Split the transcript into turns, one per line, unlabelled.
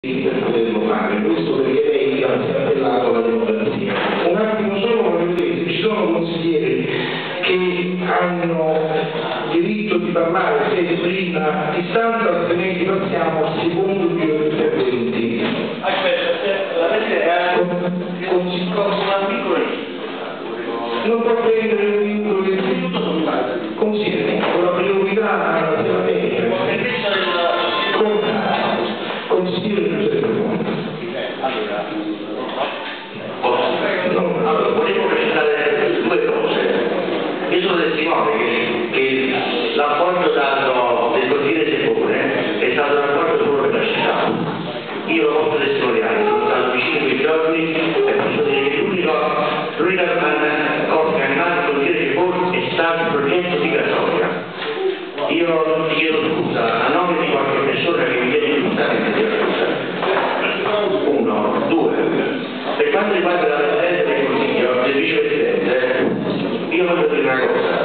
per poterlo fare, questo perché lei si è appellato alla democrazia. Un attimo solo, voglio vedere se ci sono consiglieri che hanno diritto di parlare, se prima a distanza, altrimenti passiamo al secondo giro di interventi.
Aspetta, la vedete, con una piccola
non può prendere un vincolo del consigliere, con la priorità della media.
Allora, volevo presentare due cose. Io sono testimone che l'appoggio dato del consigliere Sepone è stato un appoggio solo per la città. Io lo posso testimoniare, sono stato vicino quei giorni e posso dire che l'unica cosa che ha animato il consigliere Sepone è stato il progetto migratorio. Io ti chiedo scusa a nome di qualche persona che mi viene giustamente di accusa. Uno, due. Per quanto riguarda la presenza del Consiglio, del Vicepresidente, io voglio dire una cosa.